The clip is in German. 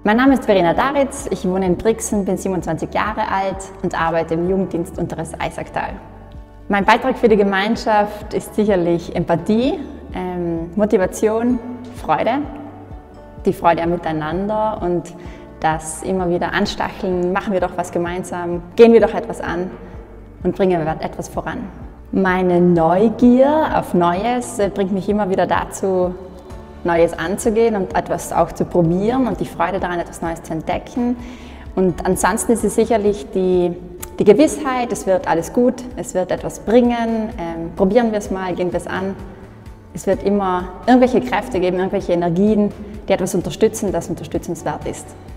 Mein Name ist Verena Daritz, ich wohne in Brixen, bin 27 Jahre alt und arbeite im Jugenddienst Unteres Eisacktal. Mein Beitrag für die Gemeinschaft ist sicherlich Empathie, Motivation, Freude, die Freude am Miteinander und das immer wieder anstacheln, machen wir doch was gemeinsam, gehen wir doch etwas an und bringen wir etwas voran. Meine Neugier auf Neues bringt mich immer wieder dazu, Neues anzugehen und etwas auch zu probieren und die Freude daran, etwas Neues zu entdecken. Und ansonsten ist es sicherlich die Gewissheit, es wird alles gut, es wird etwas bringen, probieren wir es mal, gehen wir es an. Es wird immer irgendwelche Kräfte geben, irgendwelche Energien, die etwas unterstützen, das unterstützenswert ist.